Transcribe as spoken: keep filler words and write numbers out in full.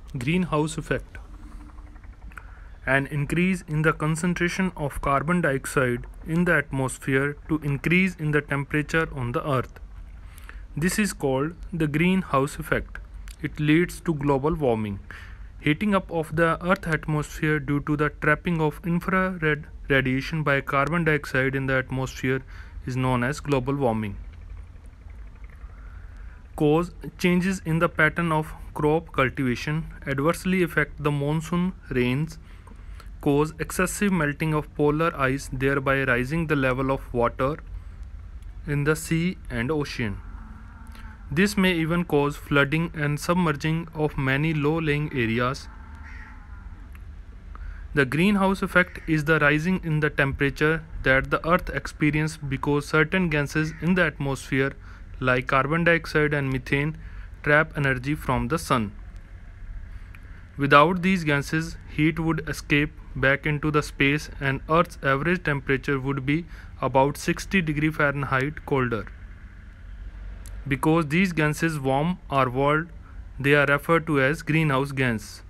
Greenhouse effect. An increase in the concentration of carbon dioxide in the atmosphere to increase in the temperature on the earth. This is called the greenhouse effect. It leads to global warming. Heating up of the earth atmosphere due to the trapping of infrared radiation by carbon dioxide in the atmosphere is known as global warming. Cause changes in the pattern of crop cultivation adversely affect the monsoon rains, cause excessive melting of polar ice, thereby rising the level of water in the sea and ocean. This may even cause flooding and submerging of many low-lying areas. The greenhouse effect is the rising in the temperature that the earth experiences because certain gases in the atmosphere like carbon dioxide and methane trap energy from the sun. Without these gases, heat would escape back into the space and Earth's average temperature would be about sixty degrees Fahrenheit colder. Because these gases warm our world, they are referred to as greenhouse gases.